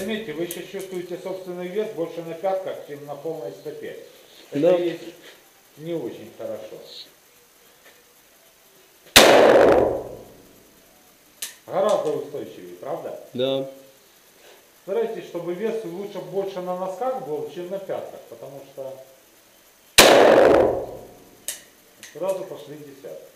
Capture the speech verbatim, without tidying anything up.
заметьте, вы сейчас чувствуете собственный вес больше на пятках, чем на полной стопе. Это Да. есть не очень хорошо. Гораздо устойчивее, правда? Да. Старайтесь, чтобы вес лучше больше на носках был, чем на пятках, потому что сразу пошли десятки.